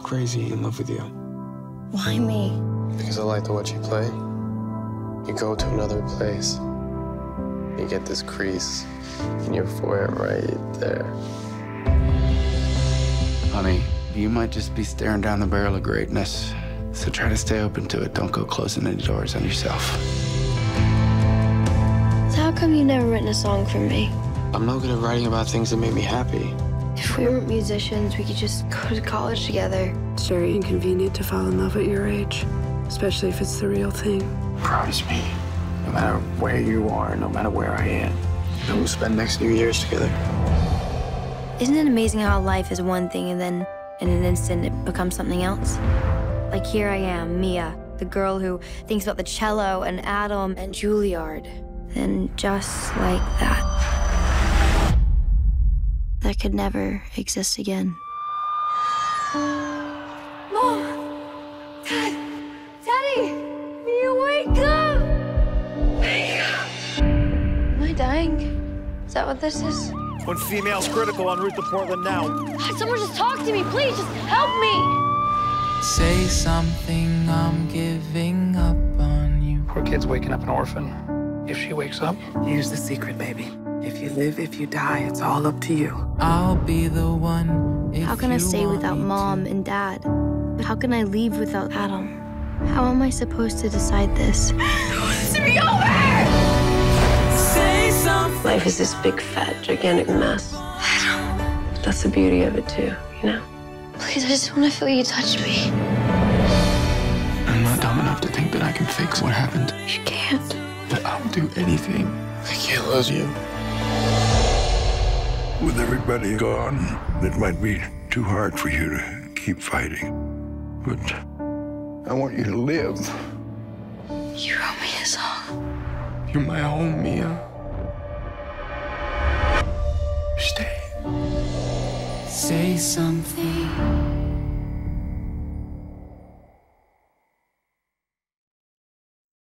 crazy in love with you. Why me? Because I like to watch you play. You go to another place. You get this crease in your forehead right there. Honey, you might just be staring down the barrel of greatness. So try to stay open to it. Don't go closing any doors on yourself. So how come you never written a song for me? I'm no good at writing about things that make me happy. If we weren't musicians, we could just go to college together. It's very inconvenient to fall in love at your age, especially if it's the real thing. Promise me, no matter where you are, no matter where I am, that we'll spend the next few years together. Isn't it amazing how life is one thing and then in an instant it becomes something else? Like here I am, Mia, the girl who thinks about the cello and Adam and Juilliard. And just like that, that could never exist again. Mom! Dad! Daddy! You wake up! Wake up! Am I dying? Is that what this is? One female's critical en route to Portland now. Someone just talk to me, please, just help me! Say something, I'm giving up on you. Poor kid's waking up an orphan. If she wakes up, Here's the secret, baby. If you live, if you die, it's all up to you. I'll be the one. How can I stay without Mom and Dad? How can I leave without Adam? How am I supposed to decide this? It's to be over! Say something. Life is this big, fat, gigantic mess. That's the beauty of it, too, you know? Please, I just want to feel you touch me. I'm not dumb enough to think that I can fix what happened. You can't. But I'll do anything. I can't lose you. With everybody gone, it might be too hard for you to keep fighting. But I want you to live. You wrote me a song. You're my home, Mia. Stay. Say something.